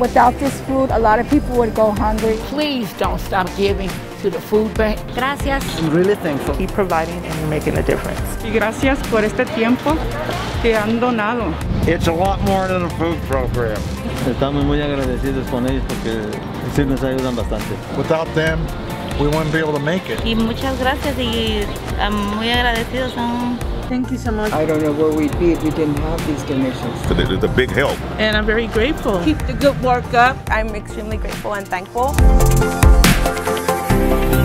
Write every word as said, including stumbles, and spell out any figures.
Without this food, a lot of people would go hungry. Please don't stop giving to the food bank. Gracias. I'm really thankful. Keep providing and you're making a difference. Y gracias por este tiempo que han donado. It's a lot more than a food program. Estamos muy agradecidos con ellos porque sí nos ayudan bastante. Without them, we wouldn't be able to make it. Y muchas gracias y um, muy agradecidos son. Thank you so much. I don't know where we'd be if we didn't have these donations. So they're the big help. And I'm very grateful. Keep the good work up. I'm extremely grateful and thankful.